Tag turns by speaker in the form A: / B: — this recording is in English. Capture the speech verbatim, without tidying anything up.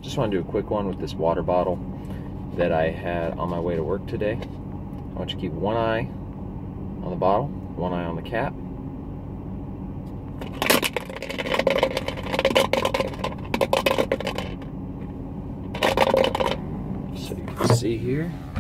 A: Just want to do a quick one with this water bottle that I had on my way to work today. I want you to keep one eye on the bottle, one eye on the cap. So you can see here,